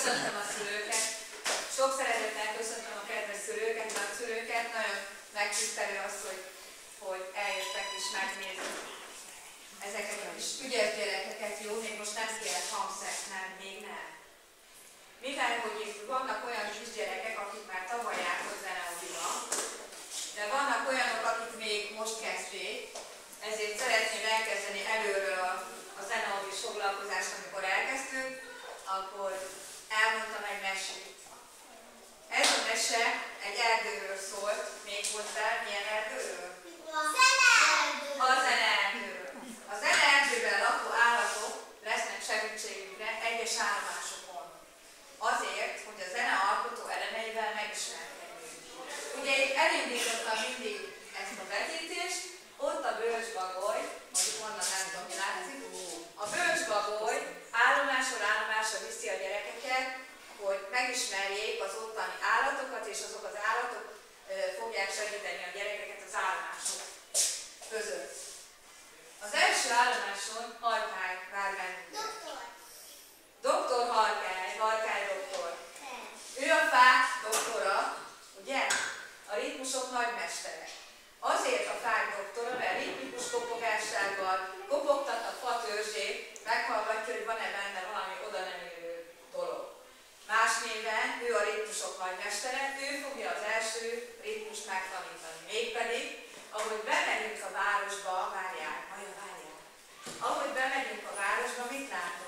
Köszöntöm a szülőket. Sok szeretettel köszöntöm a kedves szülőket, nagyszülőket. Nagyon megtisztelő az, hogy eljöttek és megnézni ezeket a kis ügyes gyerekeket. Jó, még most nem kérek hangszert, nem, még nem. Mivel, hogy itt vannak olyan kisgyerekek, akik már tavaly jártak zeneoviba, de vannak olyanok, akik még most kezdték, ezért szeretném elkezdeni előről a zeneovis foglalkozást, amikor elkezdtünk, akkor elmondtam egy mesét. Ez a mese egy erdőről szólt, méghozzá milyen erdőről? A zeneerdőről. A zeneerdőben lakó állatok lesznek segítségünkre egyes állomásokon. Azért, hogy a zene alkotó elemeivel megismerkedjünk. Ugye itt elindítottam mindig ezt a vetítést, ott a bölcsbagoly, mondjuk onnan nem tudom, mi látszik, a bölcsbagoly állomásról állomásra viszi a gyerekeket, hogy megismerjék az ottani állatokat, és azok az állatok fogják segíteni a gyerekeket az állomások között. Az első állomáson Harkály vár bennünket. Doktor Harkály doktor. Ő a fák doktora, ugye? A ritmusok nagymestere. Azért a fák doktora, mert ritmikus kopogásával kopogtat a fa törzsét, meghallgatja, hogy van-e benne valami oda nem érő dolog. Más néven ő a ritmusok nagymestere, ő fogja az első ritmust megtanítani. Mégpedig, ahogy bemegyünk a városba, várjál. Ahogy bemegyünk a városba, mit látunk?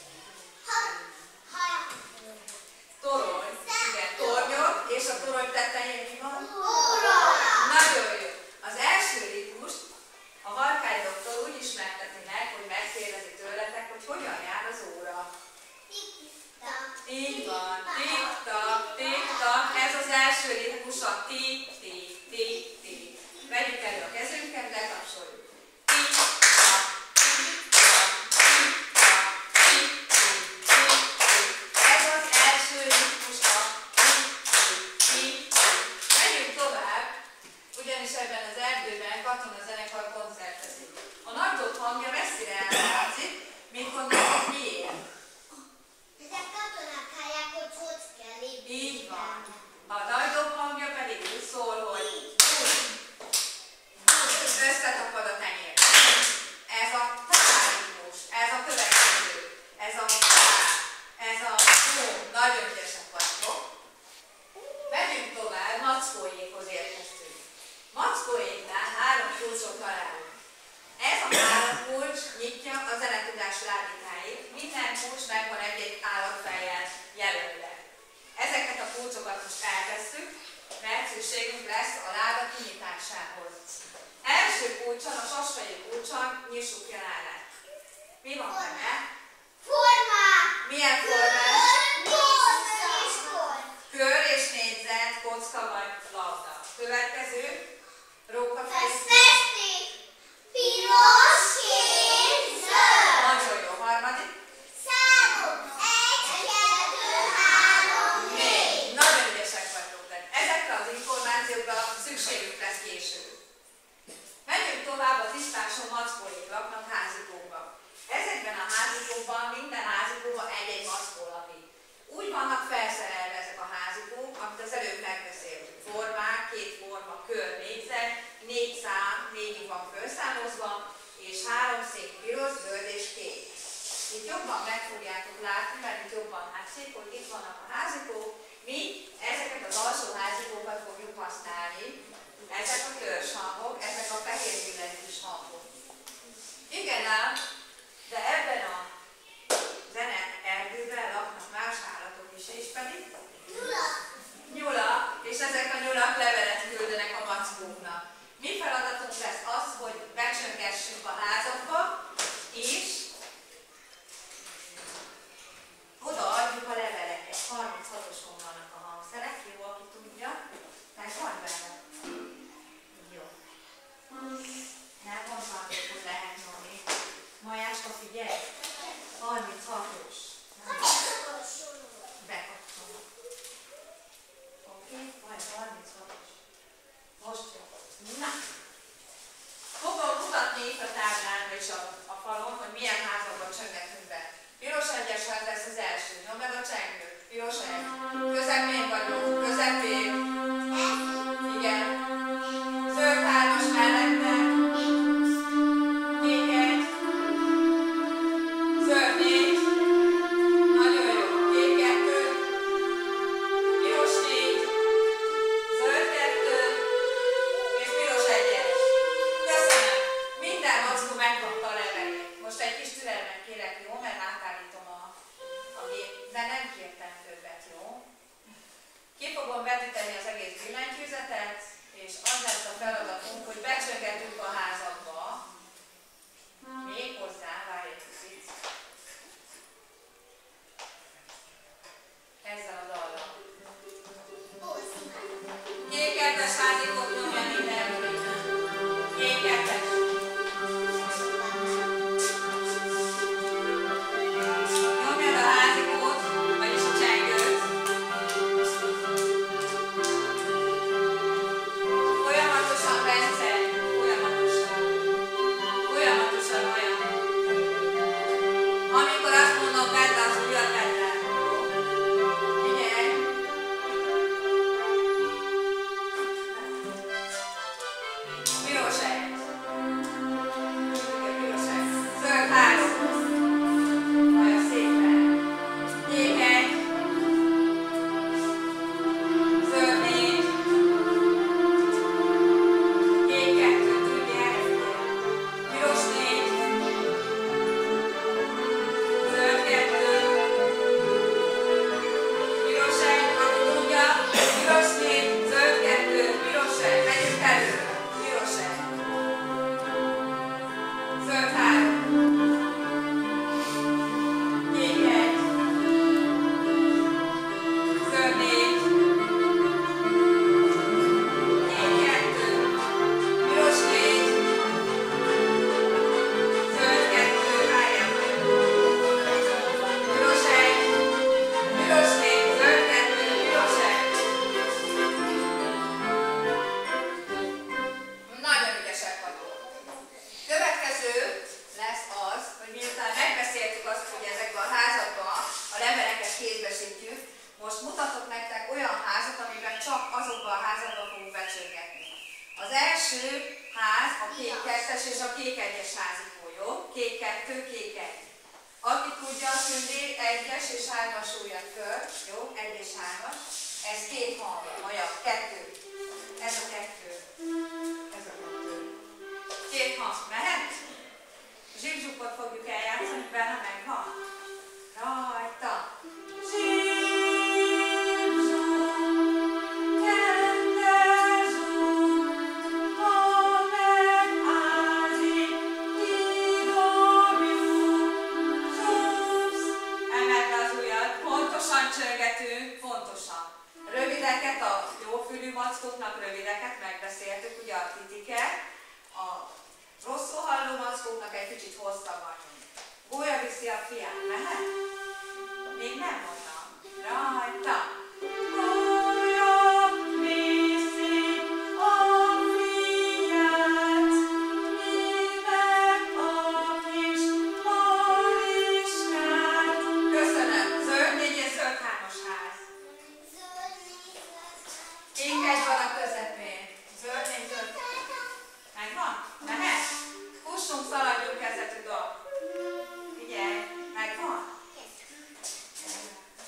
Torony, igen, tornyok, és a torony tetején mi van? Óra! Nagyon jó. Az első ritmust a Harkály doktor úgy ismerteti meg, hogy megkérdezi tőletek, hogy hogyan jár az óra. Tik-tak. Így van. Tik-tak, tik-tak. Ez az első ritmus a tik-tik-tik-tik. Vegyük elő a kezünket, lekapcsoljuk. Tik-tak, tik-tak, tik-tak, tik-tik-tik-tik. Ez az első ritmus a tik-tik-tik-tik. Megyünk tovább, ugyanis ebben az erdőben katonazenekar koncertezik. A nagy dob hangja messzire ellátszik, mint gondolod, miért? Ezek katonák hallják, hogy hogy kell lépni. Így van. A nagy dob hangja pedig úgy szól, hogy összetapad a tenyér. Ez a tárítós, ez a következő, ez a tár, ez a nagyon ügyesek vagytok. Megyünk tovább, Mackóékhoz érkeztünk. Mackóéknál 3 kulcsot találunk. Ez a 3 kulcs nyitja a zenetudás ládikáit. Minden kulcs megvan egy-egy állatfejjel jelölve. Ezeket a kulcsokat most eltesszük, mert szükségünk lesz a láda kinyitásához. Első kulcson, a sasfejű kulcson nyissuk ki a ládát. Mi van benne? Formák! Milyen formák? Kör Kör és négyzet, kocka vagy labda. Következő, rókafejű. festék! Piros, kék, zöld! Nagyon jó. Harmadik. Számok! 1, 2, 3, 4! Nagyon ügyesek vagytok. Ezekre az információkra szükségünk lesz később. Menjünk tovább, a tisztáson mackóék laknak házikókban. Ezekben a házikókban minden házikóban egy-egy mackó lakik. Úgy vannak felszerelve ezek a házikók, amit az előbb megbeszéltünk. Formák, 2 forma, kör, négyzet, 4 szám, 4 van felszámozva, és 3 szék piros, zöld és kék. Itt jobban meg fogjátok látni, mert itt jobban látszik, hogy itt vannak a házikók. Mi ezeket az alsó házikókat fogjuk használni. Ezek a törzshangok, ezek a fehér billentyűs hangok. Igen ám, de ebben a zeneerdőben laknak más állatok is, és pedig nyulak, és ezek a nyulak levelet küldenek a mackóknak. Mi feladatunk lesz az, hogy becsöngessünk a házakba, és odaadjuk a leveleket. 36-oson vannak a hangszerek, jó, aki tudja. Tehát van benne. Jó. Nem mondtam, hogy lehet nyomni. Majáska, figyelj! 36-os. Bekapcsolom. Oké, majd 36-os. fogom vetíteni az egész billentyűzetet, és az lesz a feladatunk, hogy becsöngetünk a házakba, még hozzá, várj egy picit, ezzel a dallal. Kék-kettes házikot nyomja mindenki. Kék-kettes. Nyomjad a házikót, vagyis a csengőt. Folyamatosan, Bence, folyamatosan. Folyamatosan olyan. Amikor azt mondom, vedd le az ujjat, vedd le. Figyelj! Piros egy. Piros egy. Zöld három. Nagyon szépen. Kék egy. Zöld négy. Kék kettő. Tudjál. Piros négy. Zöld kettő. Piros egy. Aki tudja. Piros négy. Zöld kettő. Piros egy. Megyünk elő. Piros egy. Zöld három. Kék egy. Zöld négy. Kék kettő. Piros négy. Zöld kettő. Várjál. Piros egy. Piros négy. Zöld kettő. Piros egy. Nagyon ügyesek vagyok. Következő lesz az, hogy miután megbeszéltük azt, hogy ezekben a házakban a leveleket kézbesítjük, most mutatok nektek olyan házat, amiben csak azokban a házakban fogunk becsörgetni. Az első ház a kék kettes és a kék egyes házikó, jó? Kék kettő, kék egy. Aki tudja, a szündék egyes és hármas ujjat föl, jó? Egy és hármas. Ez két hang, olyan, kettő. Ez a kettő. Ez a kettő. Két hang, mehet? Zsibzsupot fogjuk eljátszani, benne megvan. Rajta. Zsibzsup, kettezsup, ha megázik, kidobjuk, zsupsz. Emeld le az ujjad, pontosan csörgetünk, pontosan. Rövideket, a jófülű mackóknak rövideket megbeszéltük, ugye a titiket. A rosszul halló mackóknak egy kicsit hosszabban. Gólya viszi a fiát, mehet? Még nem mondtam. Rajta! Gólya viszi a fiát, minek a kis Mariskát. Köszönöm. Zöld négy és zöld hármas ház. Kék egy van a közepén. Zöld négy, zöld. Megvan? Mehet? Fussunk, szaladjunk kezdetű dolg. Figyelj, megvan?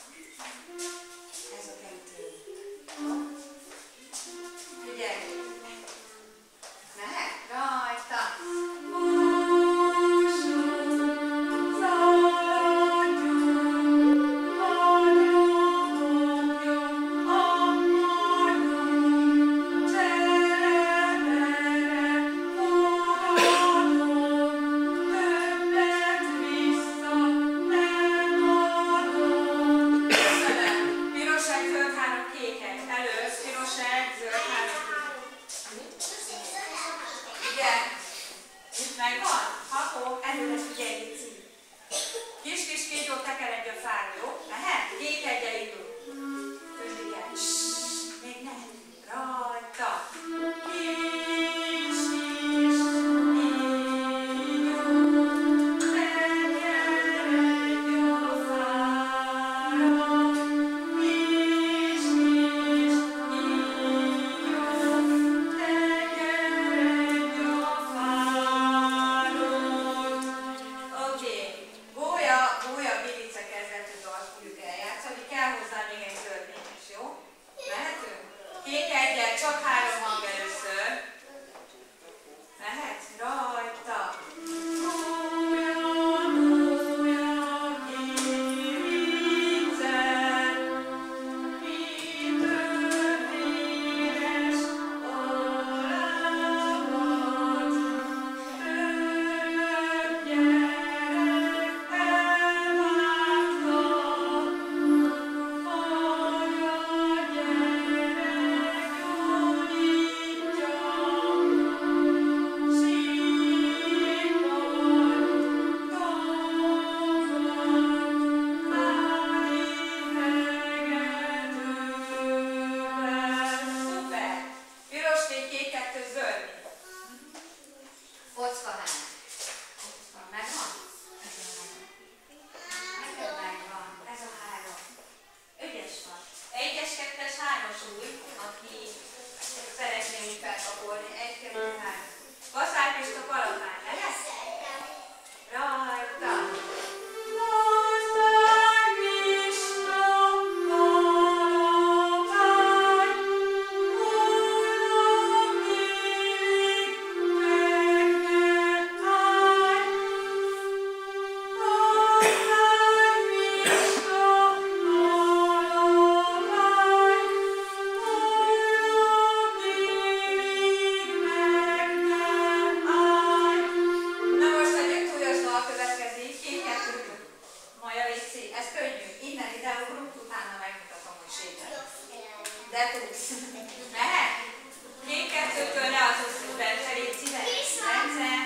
de tudsz. Mehet? Két kettőtől ne az oszlóben felé szíves. Rendszer.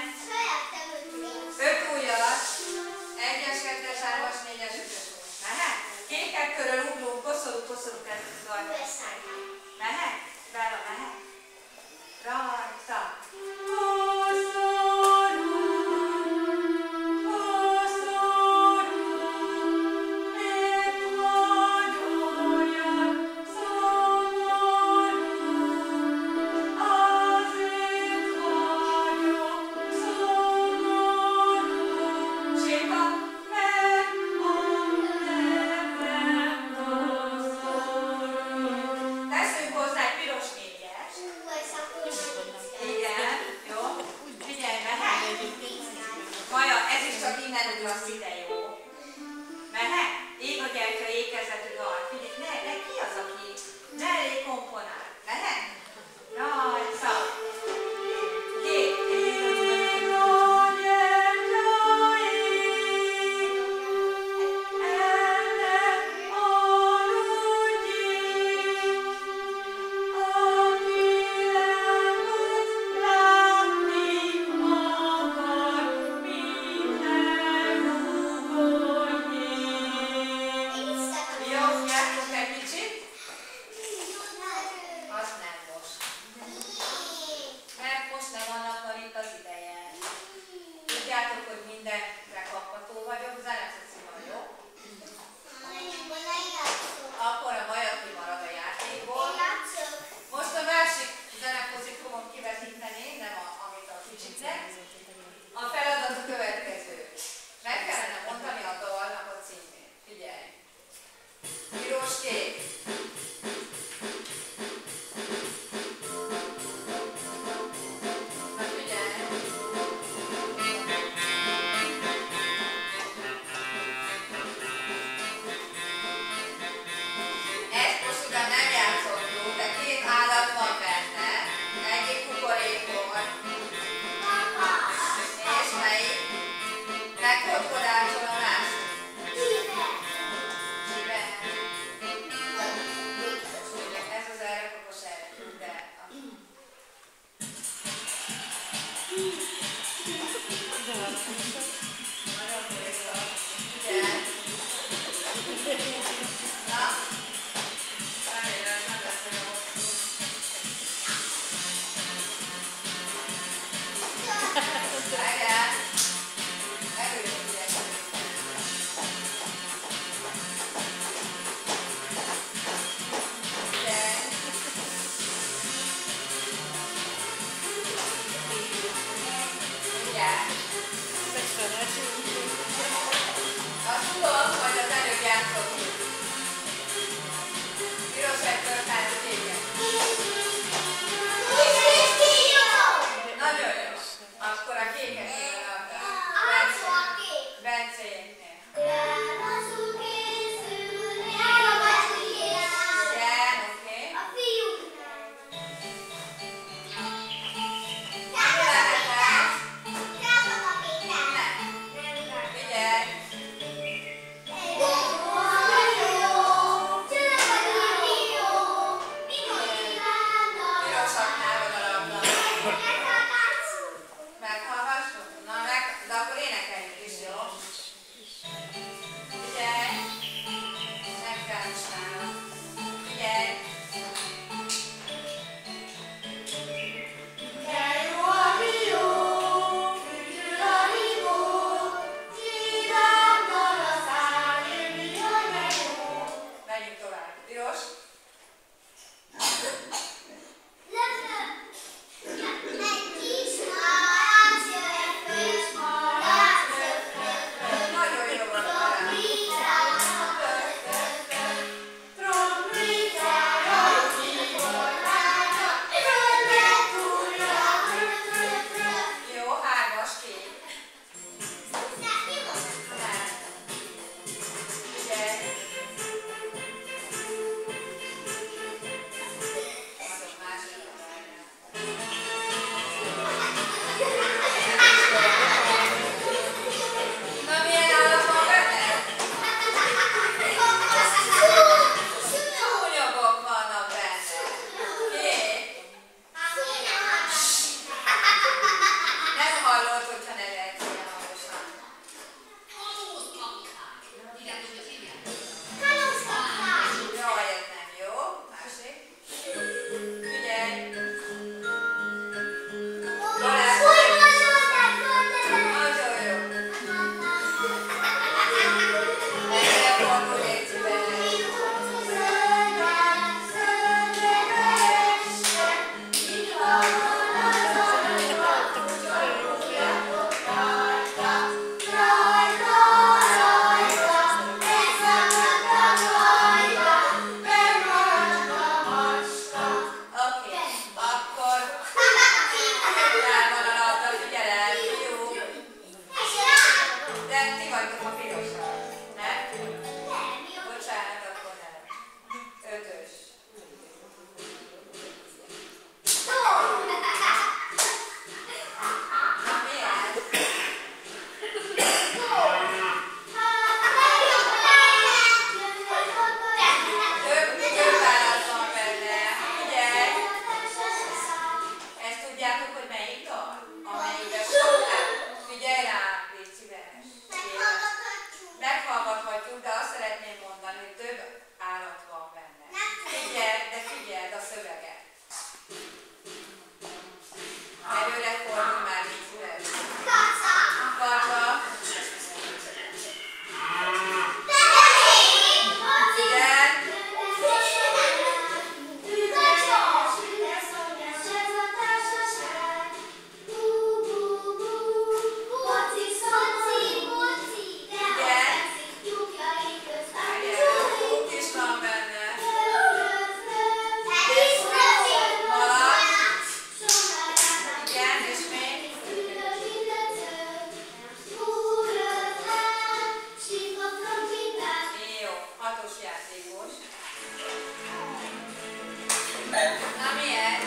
5 ujjat. 1-es, 2-es, 3-as, 4-es, 5-ös. Mehet? Két kettőről ugrunk, koszorú kezdjük rajta. Mehet? Bella, mehet? Rajta. Teszünk hozzá egy piros négyes. 6-os játékos. Na mi ez?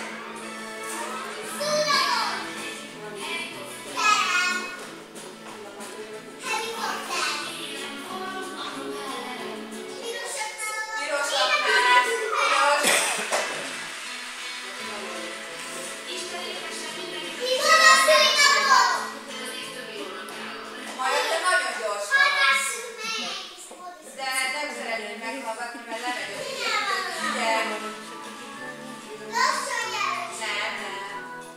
Pirosaknál, piros. Majd te nagyon gyors vagy. De nem szeretném meghallgatni, mert lemegyünk. Ugye? Nem, nem.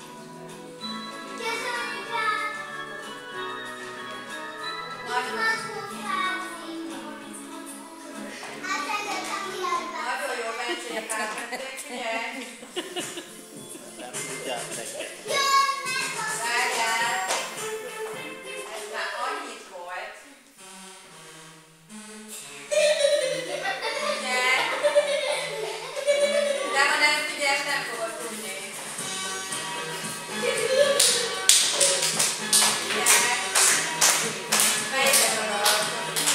Nagyon jó, Bencék átmenték, figyelj! Várjál! Ez már annyit volt. Figyelj! De ha nem figyelsz, nem fogod tudni. Figyelj! Melyikre oda?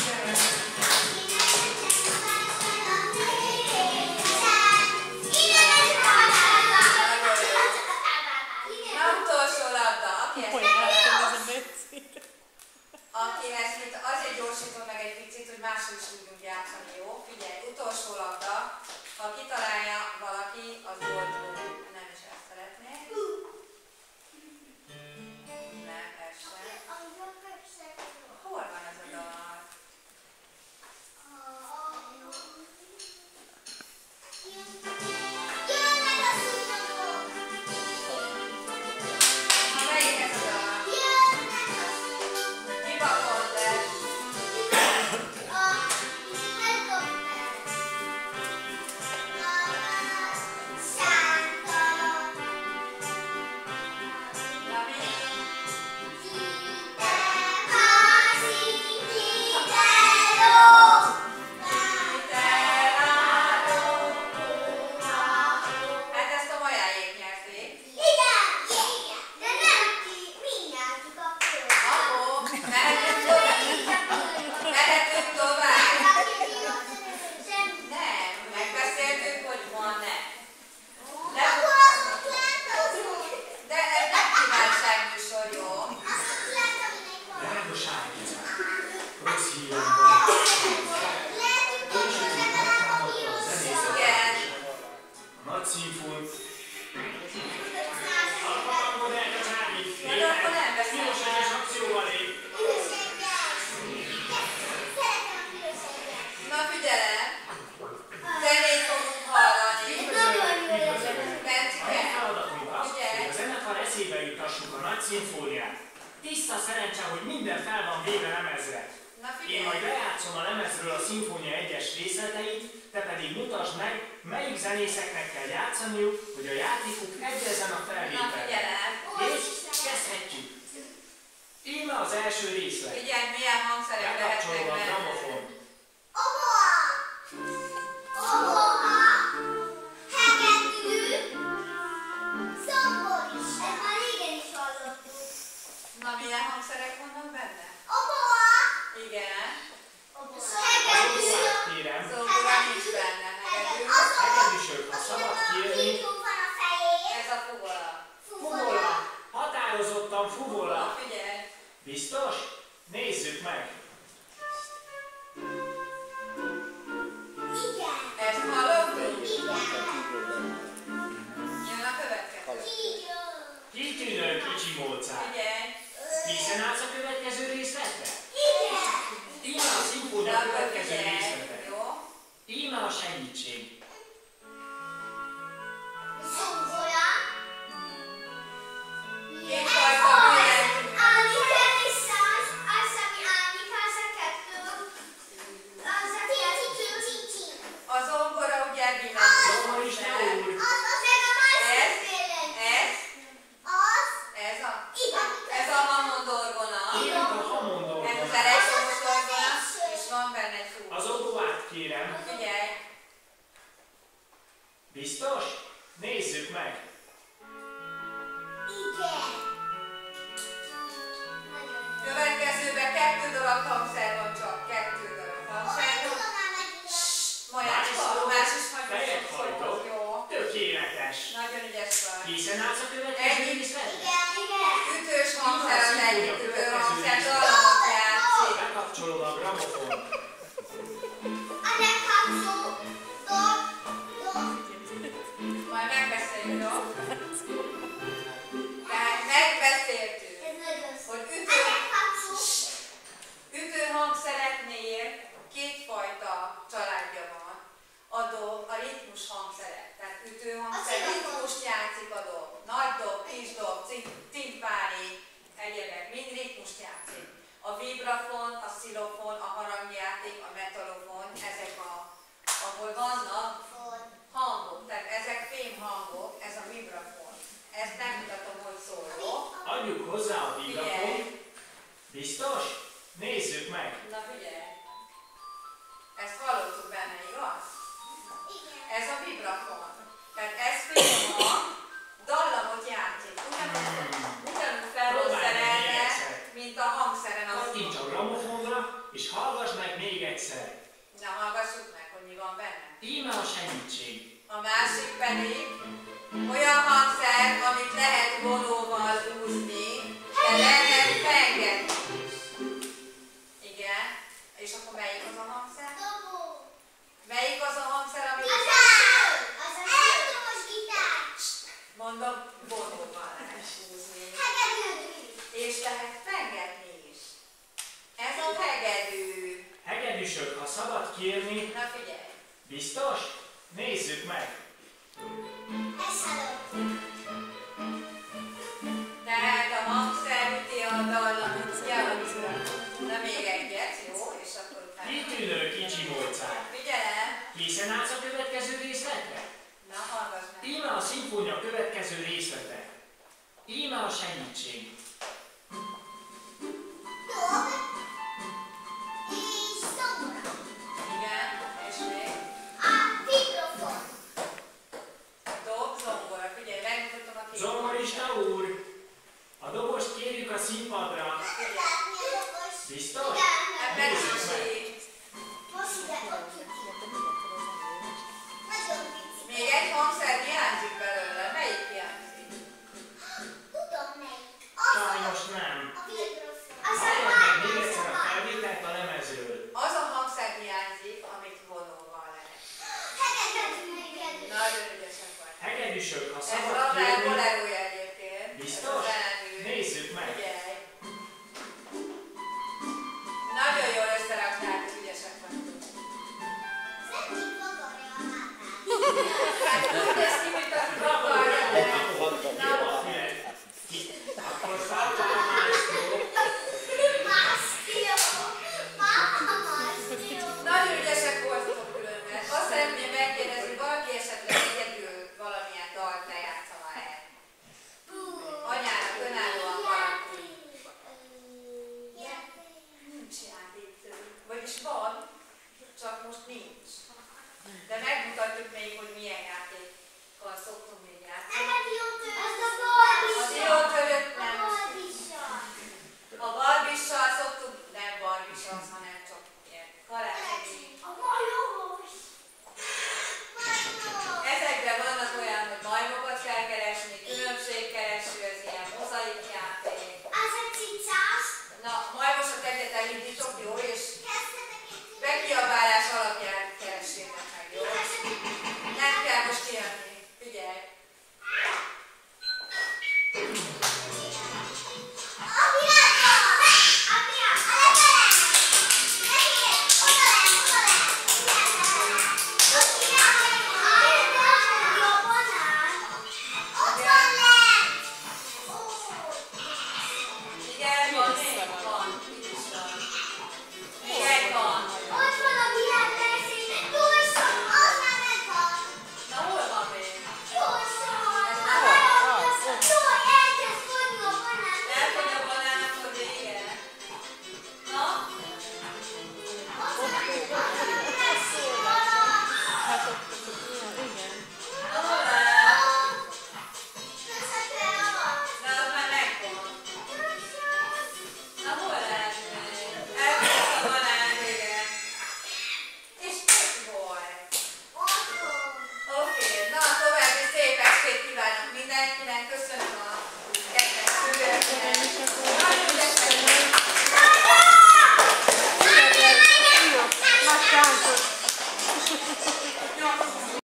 Utolsó labda, akihez itt azért gyorsítom meg egy picit, hogy máshol is tudjunk játszani, jó? Figyelj, utolsó labda, ha kitalálja valaki, az volt, nem is ezt szeretnék. Nem, ez sem. Hol van ez a dal? Melyik ez a dal? Mi van de? Na mi? Hát ezt a majáék nyerték. Akkor mehetünk tovább? Mehetünk tovább? Nem, megbeszéltük, hogy van nem. De ez nem kívánságműsor, jó? Rossz hír. Igen. A nagy színfolt. De akkor nem Piros beszéltem. egyes akcióval lép. Na figyelem! Zenét fogunk hallani. Bencike, Feladatunk az, figyelj! hogy a zenekar eszébe jutassuk a nagy szimfóniát. Tiszta szerencse, hogy minden fel van véve lemezre. Na Én majd figyelj! lejátszom a lemezről a szimfónia egyes részleteit, te pedig mutasd meg, melyik zenészeknek kell játszaniuk, hogy a játékuk egyezzen a Na felvételre. figyelem! És kezdhetjük. Íme az első részlet. Figyelj, milyen hangszerek lehetnek Bekapcsolom a benne. gramofont. Na milyen hangszerek vannak benne? Igen. Zongorát kérem. Zongora nincs benne, hegedű. Hegedűsök, ha szabad kérni. Ez a fuvola. Fuvola. Határozottan Na fuvola. figyelj! Biztos? Nézzük meg. Ezt hallottuk? Jön a következő. Kitűnő kicsi Mozart. Figyelj! Készen állsz a következő részletre? Íme a De szimfónia akkor következő figyelj! részlete. Jó? Íme a segítség. Kétfajta billentyű. A zongora ugye billentyű. Zongora is ne úr. Ez a Hammond orgona. Íme a Hammond Ez az orgona. elektromos orgona, és van benne egy fú. Az obóát kérem. Figyelj! Biztos? Nézzük meg. Következőben 2 darab hangszer van csak. 2 darab hangszer van. Készen állsz a következő részletre? Ütős hangszer az egyik ütőhangszer, dallamot játszik. Bekapcsolom a gramofont. Majd megbeszéljük, jó? Tehát megbeszéltük, hogy ütőhangszereknél kétfajta családja van. A ritmus hangszerek. Tehát ütőhangszer, ritmust játszik a dob. Nagy dob, kis dob, timpáni, egyebek, mind ritmust játszik. A vibrafon, a xilofon, a harangjáték, a metalofon, ezek ahol vannak hangok, tehát ezek fémhangok, ez a vibrafon. Ezt megmutatom, hogy szól, jó? Adjuk hozzá a vibrafont. Biztos? Nézzük meg. Na figyelj! Ezt hallottuk benne, igaz? Ez a vibrafon. Tehát ez fémhang, dallamot játszik. Ugyanúgy felhozszerelne, mint a hangszeren. Kattints a gramofonra, és hallgass meg még egyszer. Na, hallgassuk meg, hogy mi van benne. Íme a segítség. A másik pedig olyan hangszer, amit lehet vonóval húzni, de lehet pengetni is. Igen. És akkor melyik az a hangszer? Melyik az a hangszer, amit... Mondom, vonóval lehet húzni. És lehet pengetni is. Ez a hegedű. Hegedűsök, ha szabad kérni. Na figyelj. Biztos? Nézzük meg. Tehát a hangszer üti a dallamot, na még egyet, jó? És akkor utána... Kitűnő kicsi molcák. Figyelem! Készen állsz a következő részletre? Na, hallgass meg! Íme a szimfónia következő részlete. Íme a segítség. Igen, és még? Dob, zongora. Figyelj, megmutatom a képet. Zongorista úr, a dobost kérjük a színpadra. Biztos? Hát Nézzük meg. megkísérjük. Még egy hangszer hiányzik belőle. Melyik hiányzik? Sajnos nem. Hallgass meg még egyszer a felvételt a lemezről. Az a hangszer hiányzik, amit vonóval lehet. Nagyon ügyesek vagy. Hegedűsök, ha Ez szabad Rafael kérni. Bolerója egyébként. Biztos? Ez a zenű. Nézzük meg. Figyelj. Nagyon jól összerakták, ügyesek vagytok. Hát úgy néz ki, mint a kaparja. Akkor szálltál a mástól. Nagyon ügyesek voltatok különben. Azt szeretném megkérdezni, valaki esetleg egyedül valamilyen dalt lejátszana el. Anyának önállóan valaki. Nincs játéktől. Vagyis van, csak most nincs. De megmutatjuk még, hogy milyen játékkal szoktunk még